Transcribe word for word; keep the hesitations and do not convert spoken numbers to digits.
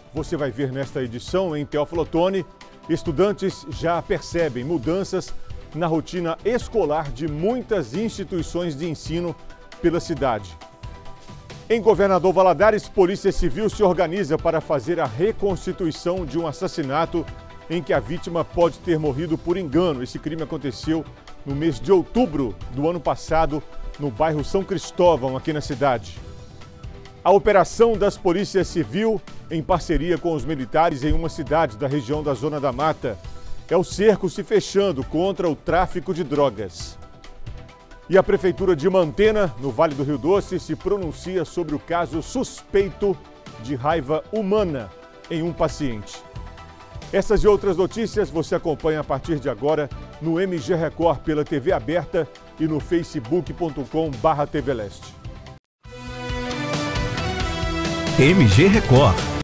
Você vai ver nesta edição em Teófilo Otoni, estudantes já percebem mudanças na rotina escolar de muitas instituições de ensino pela cidade. Em Governador Valadares, Polícia Civil se organiza para fazer a reconstituição de um assassinato em que a vítima pode ter morrido por engano. Esse crime aconteceu no mês de outubro do ano passado, no bairro São Cristóvão, aqui na cidade. A operação das Polícias Civil, em parceria com os militares em uma cidade da região da Zona da Mata, é o cerco se fechando contra o tráfico de drogas. E a Prefeitura de Mantena, no Vale do Rio Doce, se pronuncia sobre o caso suspeito de raiva humana em um paciente. Essas e outras notícias você acompanha a partir de agora no M G Record pela T V aberta e no facebook ponto com barra T V Leste. M G Record.